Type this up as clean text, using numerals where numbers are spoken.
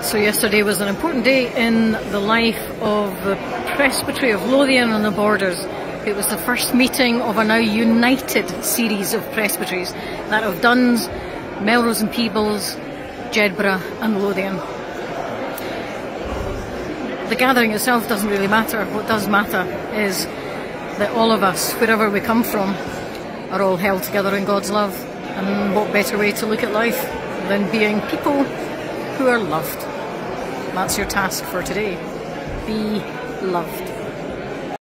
So yesterday was an important day in the life of the Presbytery of Lothian on the Borders. It was the first meeting of a now united series of presbyteries, that of Duns, Melrose and Peebles, Jedburgh and Lothian. The gathering itself doesn't really matter. What does matter is that all of us, wherever we come from, are all held together in God's love. And what better way to look at life than being people who are loved. That's your task for today. Be loved.